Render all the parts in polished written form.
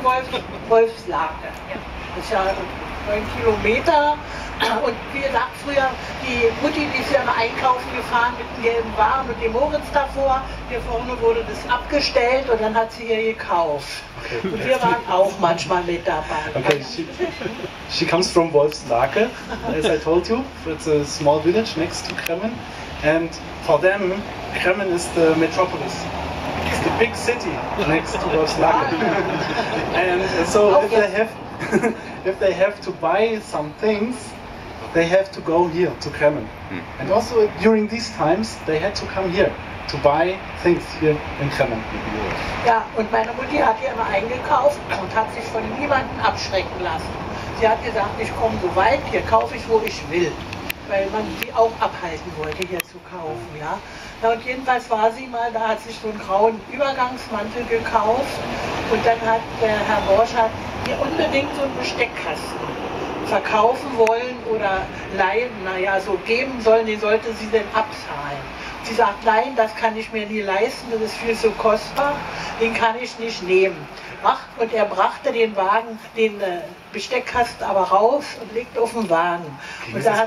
Wolfslake. Das ist ja 9 Kilometer. Und wie gesagt, früher, die Mutti, die ist ja immer einkaufen gefahren mit dem gelben Wagen und dem Moritz davor. Hier vorne wurde das abgestellt und dann hat sie hier gekauft. Okay. Und wir waren auch manchmal mit dabei. Okay, she comes from Wolfslake, as I told you. It's a small village next to Kremen. And for them, Kremen is the metropolis. It's the big city next to Wolfslake. And so if they have to buy some things, they have to go here to Kremen. And also during these times, they had to come here to buy things here in Kremen. Ja, und meine Mutti hat hier immer eingekauft und hat sich von niemandem abschrecken lassen. Sie hat gesagt, ich komme so weit, hier kaufe ich, wo ich will. Weil man sie auch abhalten wollte, hier zu kaufen. Ja? Na, und jedenfalls war sie mal, da hat sich so einen grauen Übergangsmantel gekauft und dann hat der Herr Borschert hier unbedingt so einen Besteckkasten verkaufen wollen oder leihen, naja, so geben sollen, den sollte sie denn abzahlen. Sie sagt, nein, das kann ich mir nie leisten, das ist viel zu kostbar, den kann ich nicht nehmen. Ach, und er brachte den Wagen, den Besteckkasten aber raus und legte auf den Wagen. Und da hat,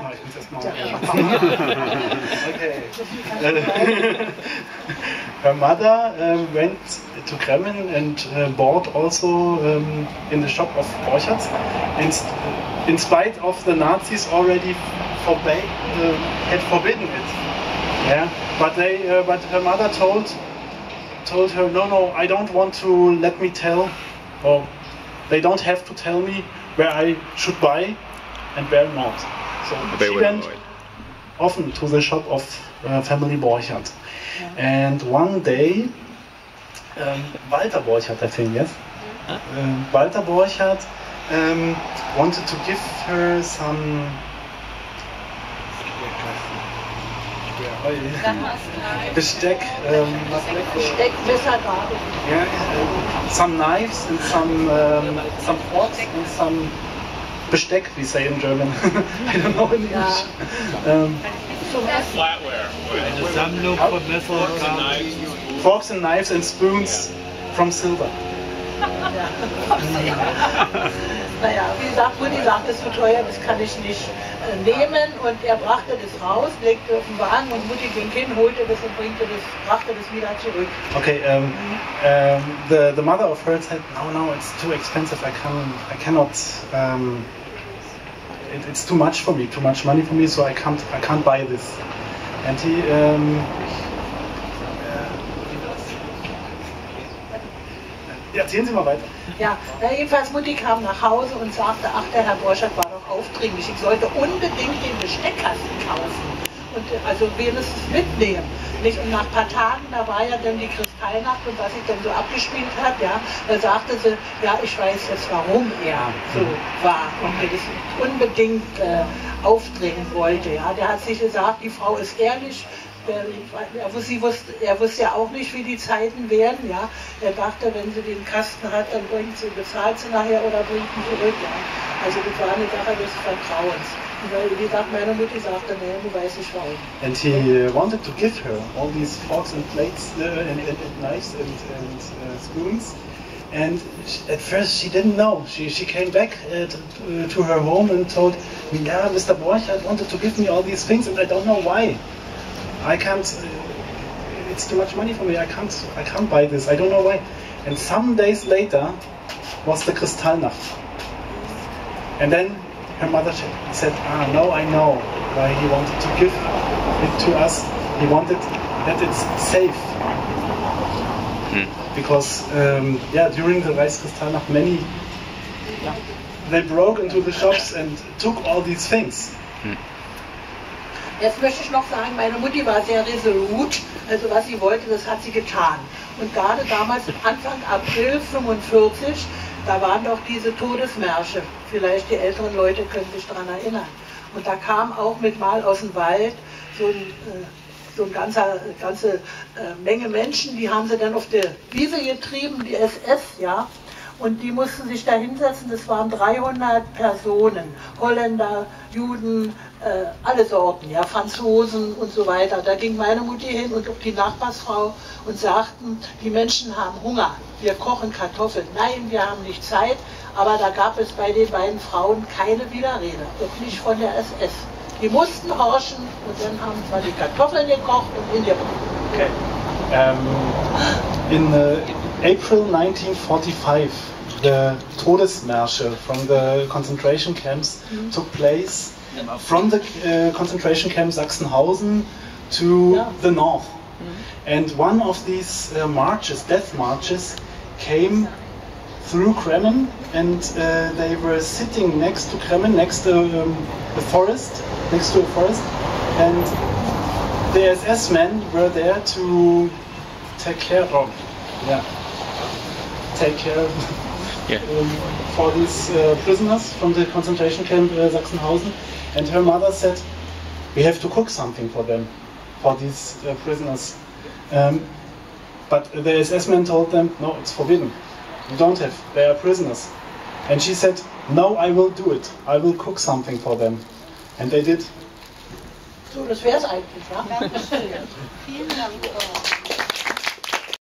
her mother went to Kremen and bought also in the shop of Borchardt. And in spite of the Nazis already had forbidden it. Yeah, but her mother told her, no, I don't want to let me tell, or they don't have to tell me where I should buy and where not. So she went often to the shop of family Borchardt. And one day, Walter Borchardt, I think, yes? Walter Borchardt wanted to give her some Besteck, some knives and some forks and some Besteck, we say in German. I don't know in English. Flatware. Forks and knives and spoons from silver. Naja, wie gesagt, Mutti sagt, das ist zu teuer, das kann ich nicht nehmen, und er brachte das raus, legte auf den Wagen und Mutti ging hin, holte das und brachte das wieder zurück. Okay, the mother of her said, no, it's too expensive, I cannot, it's too much for me, too much money for me, so I can't buy this. And he, erzählen Sie mal weiter. Ja, jedenfalls Mutti kam nach Hause und sagte, ach, der Herr Borchardt war doch aufdringlich, ich sollte unbedingt den Besteckkasten kaufen und also wenigstens mitnehmen. Nicht? Und nach ein paar Tagen, da war ja dann die Kristallnacht und was sich dann so abgespielt hat, ja, da sagte sie, ja, ich weiß jetzt, warum er so war und mir das unbedingt aufdringen wollte. Ja. Der hat sich gesagt, die Frau ist ehrlich. Er wusste ja auch nicht, wie die Zeiten werden. Ja. Er dachte, wenn sie den Kasten hat, dann bezahlt sie nachher oder bringt ihn zurück. Ja. Also das war eine Sache des Vertrauens. Und wie gesagt, meine Mutti sagte, nee, du weißt nicht warum. And he wanted to give her all these forks and plates and knives and spoons. And at first she didn't know. She came back to her home and told me, yeah, Mr. Borchardt wanted to give me all these things and I don't know why. I can't, it's too much money for me, I can't buy this, I don't know why. And some days later was the Kristallnacht. And then her mother said, no, I know why he wanted to give it to us. He wanted that it's safe. Because, during the Reichskristallnacht, many, they broke into the shops and took all these things. Jetzt möchte ich noch sagen, meine Mutti war sehr resolut, also was sie wollte, das hat sie getan. Und gerade damals, Anfang April 1945, da waren doch diese Todesmärsche, vielleicht die älteren Leute können sich daran erinnern. Und da kam auch mit mal aus dem Wald so eine ganze Menge Menschen, die haben sie dann auf die Wiese getrieben, die SS, ja. Und die mussten sich da hinsetzen, das waren 300 Personen, Holländer, Juden, alle Sorten, ja, Franzosen und so weiter. Da ging meine Mutti hin und auch die Nachbarsfrau und sagten, die Menschen haben Hunger, wir kochen Kartoffeln. Nein, wir haben nicht Zeit, aber da gab es bei den beiden Frauen keine Widerrede, auch nicht von der SS. Die mussten horchen und dann haben zwar die Kartoffeln gekocht und in der... Okay. In April 1945, the Todesmärsche from the concentration camps took place from the concentration camp Sachsenhausen to the north. And one of these marches, death marches, came through Kremen, and they were sitting next to Kremen, next to the forest, next to a forest, and the SS men were there to take care of, for these prisoners from the concentration camp Sachsenhausen. And her mother said, we have to cook something for them, for these prisoners. But the SS men told them, no, it's forbidden. You don't have, they are prisoners. And she said, no, I will do it. I will cook something for them. And they did. So, das wäre es eigentlich, ja? Vielen Dank.